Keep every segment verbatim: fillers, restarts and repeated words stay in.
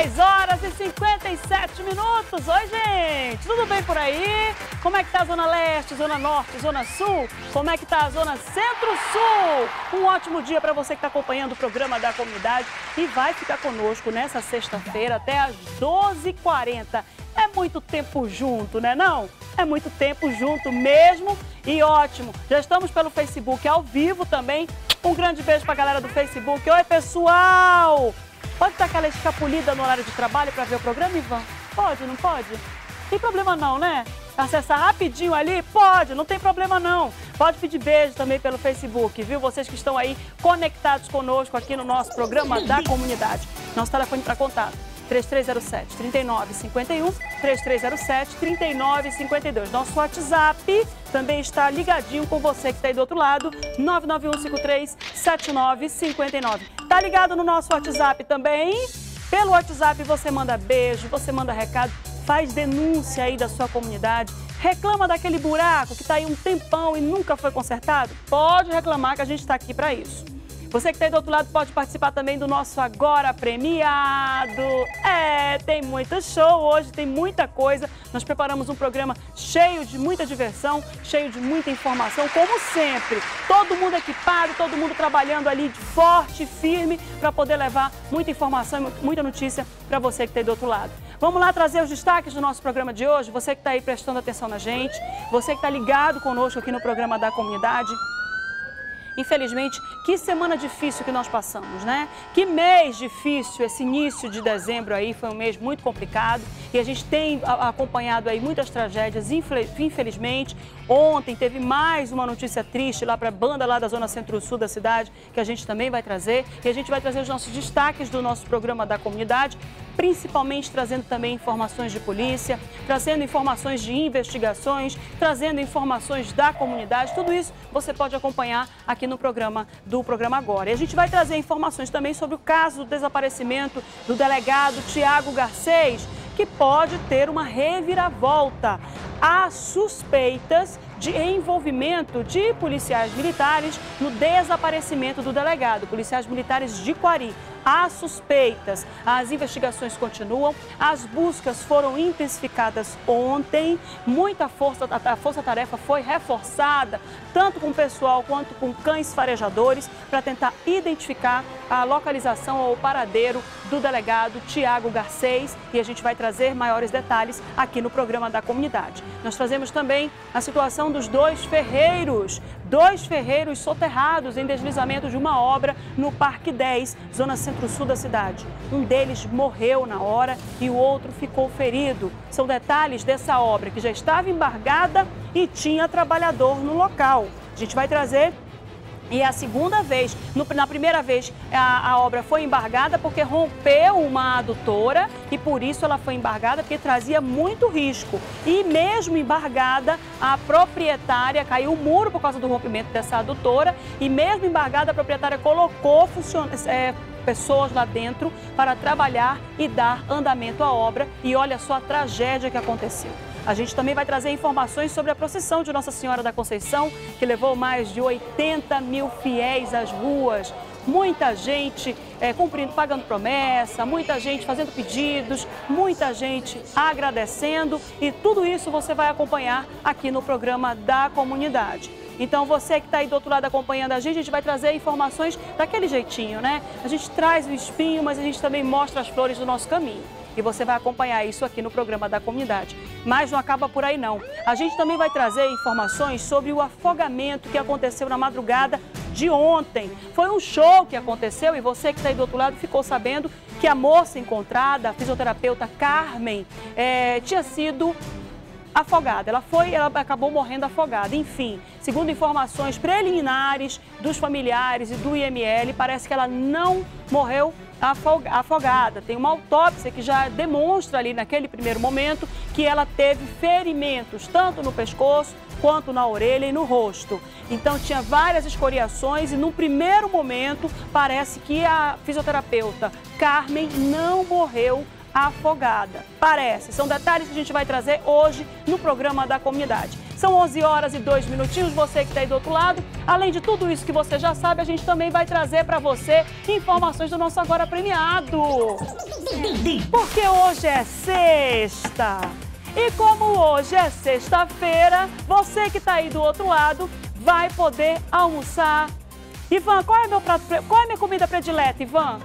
dez horas e cinquenta e sete minutos. Oi, gente! Tudo bem por aí? Como é que tá a Zona Leste, Zona Norte, Zona Sul? Como é que tá a Zona Centro-Sul? Um ótimo dia para você que está acompanhando o programa da comunidade e vai ficar conosco nessa sexta-feira até às doze e quarenta. É muito tempo junto, né não? É muito tempo junto mesmo e ótimo. Já estamos pelo Facebook ao vivo também. Um grande beijo para a galera do Facebook. Oi, pessoal! Pode dar aquela escapulida no horário de trabalho para ver o programa, Ivan? Pode, não pode? Tem problema não, né? Acessar rapidinho ali? Pode, não tem problema não. Pode pedir beijo também pelo Facebook, viu? Vocês que estão aí conectados conosco aqui no nosso programa da comunidade. Nosso telefone para contato. três três zero sete, três nove cinco um, três três zero sete, três nove cinco dois. Nosso WhatsApp também está ligadinho com você que está aí do outro lado, nove nove um cinco três sete nove cinco nove. Tá ligado no nosso WhatsApp também? Pelo WhatsApp você manda beijo, você manda recado, faz denúncia aí da sua comunidade, reclama daquele buraco que está aí um tempão e nunca foi consertado? Pode reclamar que a gente está aqui para isso. Você que está aí do outro lado pode participar também do nosso Agora Premiado. É, tem muito show hoje, tem muita coisa. Nós preparamos um programa cheio de muita diversão, cheio de muita informação, como sempre. Todo mundo equipado, todo mundo trabalhando ali de forte e firme para poder levar muita informação e muita notícia para você que está aí do outro lado. Vamos lá trazer os destaques do nosso programa de hoje. Você que está aí prestando atenção na gente, você que está ligado conosco aqui no programa da comunidade. Infelizmente, que semana difícil que nós passamos, né? Que mês difícil, esse início de dezembro aí foi um mês muito complicado e a gente tem acompanhado aí muitas tragédias, infelizmente. Ontem teve mais uma notícia triste lá para a banda lá da Zona Centro-Sul da cidade, que a gente também vai trazer. E a gente vai trazer os nossos destaques do nosso programa da comunidade, principalmente trazendo também informações de polícia, trazendo informações de investigações, trazendo informações da comunidade. Tudo isso você pode acompanhar aqui no programa do programa Agora. E a gente vai trazer informações também sobre o caso do desaparecimento do delegado Tiago Garcês, que pode ter uma reviravolta. Há suspeitas de envolvimento de policiais militares no desaparecimento do delegado, policiais militares de Quari. Há suspeitas, as investigações continuam, as buscas foram intensificadas ontem, muita força, a força-tarefa foi reforçada, tanto com o pessoal quanto com cães farejadores, para tentar identificar a localização ou o paradeiro do delegado Tiago Garcês, e a gente vai trazer maiores detalhes aqui no programa da comunidade. Nós trazemos também a situação dos dois ferreiros, dois ferreiros soterrados em deslizamento de uma obra no Parque dez, Zona Centro-Sul da cidade. Um deles morreu na hora e o outro ficou ferido. São detalhes dessa obra que já estava embargada e tinha trabalhador no local. A gente vai trazer. E é a segunda vez, no, na primeira vez a, a obra foi embargada porque rompeu uma adutora e por isso ela foi embargada porque trazia muito risco. E mesmo embargada, a proprietária, caiu o muro por causa do rompimento dessa adutora e mesmo embargada a proprietária colocou é, pessoas lá dentro para trabalhar e dar andamento à obra e olha só a tragédia que aconteceu. A gente também vai trazer informações sobre a procissão de Nossa Senhora da Conceição, que levou mais de oitenta mil fiéis às ruas. Muita gente é, cumprindo, pagando promessa, muita gente fazendo pedidos, muita gente agradecendo. E tudo isso você vai acompanhar aqui no programa da comunidade. Então você que está aí do outro lado acompanhando a gente, a gente vai trazer informações daquele jeitinho, né? A gente traz o espinho, mas a gente também mostra as flores do nosso caminho. E você vai acompanhar isso aqui no programa da comunidade. Mas não acaba por aí não. A gente também vai trazer informações sobre o afogamento que aconteceu na madrugada de ontem. Foi um show que aconteceu e você que está aí do outro lado ficou sabendo que a moça encontrada, a fisioterapeuta Carmen, é, tinha sido afogada. Ela foi, ela acabou morrendo afogada. Enfim, segundo informações preliminares dos familiares e do I M L, parece que ela não morreu afogada. Tem uma autópsia que já demonstra ali naquele primeiro momento que ela teve ferimentos tanto no pescoço quanto na orelha e no rosto. Então tinha várias escoriações e no primeiro momento parece que a fisioterapeuta Carmen não morreu afogada. Parece. São detalhes que a gente vai trazer hoje no programa da comunidade. São onze horas e dois minutinhos, você que está aí do outro lado. Além de tudo isso que você já sabe, a gente também vai trazer para você informações do nosso Agora Premiado. Porque hoje é sexta. E como hoje é sexta-feira, você que está aí do outro lado vai poder almoçar. Ivan, qual é meu prato, qual é a minha comida predileta, Ivan?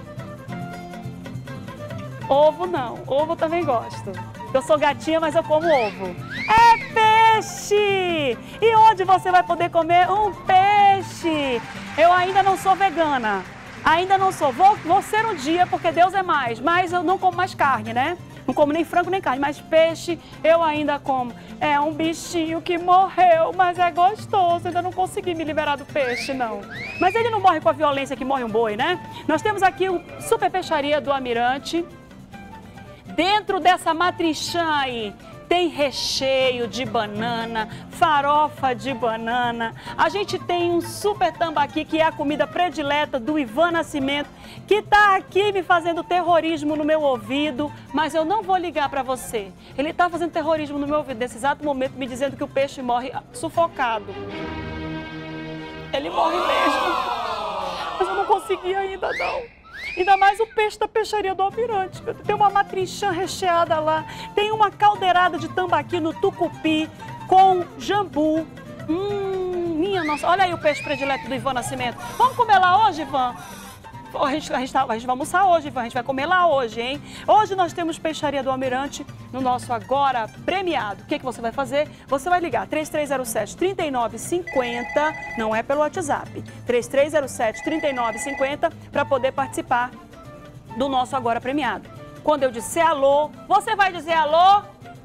Ovo não, ovo também gosto. Eu sou gatinha, mas eu como ovo. É peixe! E onde você vai poder comer um peixe? Eu ainda não sou vegana, ainda não sou. Vou, vou ser um dia, porque Deus é mais, mas eu não como mais carne, né? Não como nem frango nem carne, mas peixe eu ainda como. É um bichinho que morreu, mas é gostoso. Ainda não consegui me liberar do peixe, não. Mas ele não morre com a violência que morre um boi, né? Nós temos aqui o Super Peixaria do Almirante. Dentro dessa matrichã aí, tem recheio de banana, farofa de banana. A gente tem um super tambaqui, que é a comida predileta do Ivan Nascimento, que tá aqui me fazendo terrorismo no meu ouvido, mas eu não vou ligar para você. Ele tá fazendo terrorismo no meu ouvido nesse exato momento, me dizendo que o peixe morre sufocado. Ele morre mesmo. Mas eu não consegui ainda, não. Ainda mais o peixe da peixaria do Almirante. Tem uma matrichã recheada lá. Tem uma caldeirada de tambaqui no tucupi com jambu. Hum, minha nossa. Olha aí o peixe predileto do Ivan Nascimento. Vamos comer lá hoje, Ivan? A gente, a, gente tá, a gente vai almoçar hoje, Ivan. A gente vai comer lá hoje, hein? Hoje nós temos Peixaria do Almirante no nosso Agora Premiado. O que, que você vai fazer? Você vai ligar três três zero sete, três nove cinco zero, não é pelo WhatsApp, três três zero sete, três nove cinco zero para poder participar do nosso Agora Premiado. Quando eu disser alô, você vai dizer alô?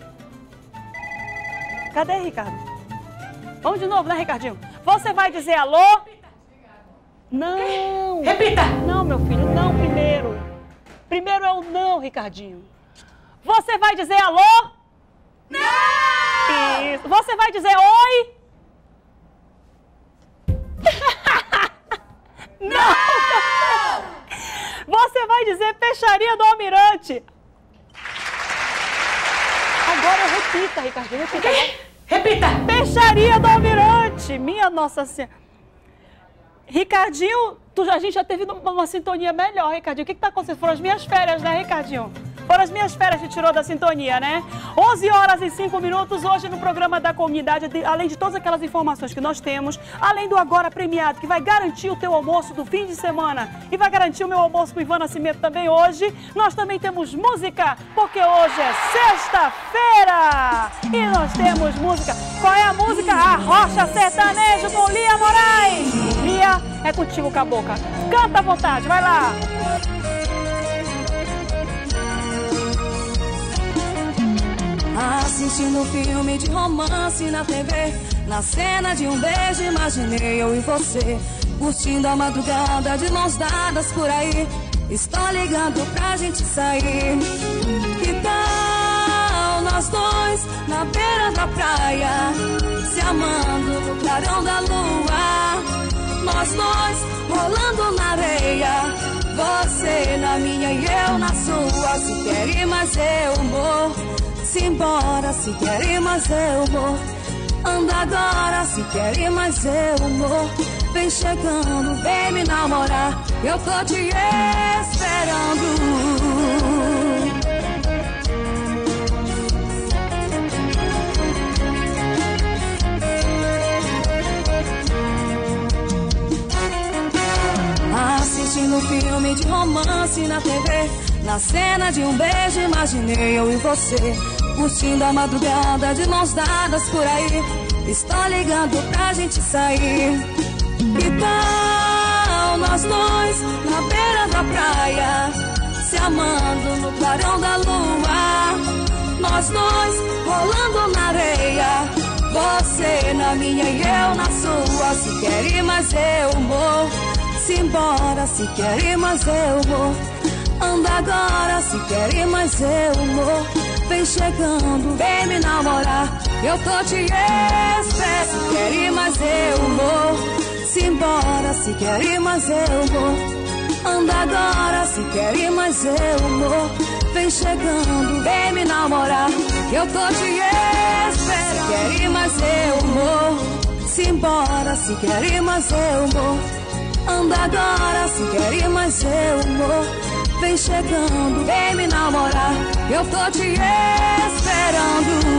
Cadê, Ricardo? Vamos de novo, né, Ricardinho? Você vai dizer alô? Não! Repita! Não, meu filho, não primeiro. Primeiro é o não, Ricardinho. Você vai dizer alô? Não! Isso. Você vai dizer oi? Não! Não! Você vai dizer Peixaria do Almirante. Agora repita, Ricardinho. Repita. Repita! Peixaria do Almirante. Minha Nossa Senhora. Ricardinho, tu, a gente já teve uma, uma sintonia melhor, Ricardinho. O que está acontecendo? Foram as minhas férias, né, Ricardinho? Foram as minhas férias que tirou da sintonia, né? onze horas e cinco minutos, hoje no programa da comunidade, de, além de todas aquelas informações que nós temos, além do Agora Premiado, que vai garantir o teu almoço do fim de semana e vai garantir o meu almoço com o Ivan Nascimento também hoje, nós também temos música, porque hoje é sexta-feira! E nós temos música. Qual é a música? A Rocha Sertanejo com Lia Moraes. Lia, é contigo, Cabocla. Canta à vontade, vai lá! Assistindo um filme de romance na T V, na cena de um beijo imaginei eu e você, curtindo a madrugada de mãos dadas por aí. Estou ligando pra gente sair. Que tal nós dois na beira da praia, se amando no clarão da lua, nós dois rolando na areia, você na minha e eu na sua. Se quer ir mais eu morro, simbora, se quer ir mais eu vou. Anda agora, se quer ir mais eu vou. Vem chegando, vem me namorar, eu tô te esperando. Assistindo um filme de romance na T V, na cena de um beijo imaginei eu e você, curtindo a madrugada de mãos dadas por aí. Estou ligando pra gente sair. Que tal nós dois na beira da praia, se amando no clarão da lua, nós dois rolando na areia, você na minha e eu na sua. Se quer ir mais eu morro, simbora, se quer ir mais eu vou. Anda agora, se quer ir mais eu vou. Vem chegando, vem me namorar, eu tô te esperando. Se quer ir mais eu vou, simbora, se quer ir mais eu vou. Anda agora, se quer ir mais eu vou. Vem chegando, vem me namorar, eu tô te esperando. Se quer ir mais eu vou. ir embora, se quer ir mas eu vou. Anda agora, se quer ir mas eu vou. Vem chegando, vem me namorar, eu tô te esperando.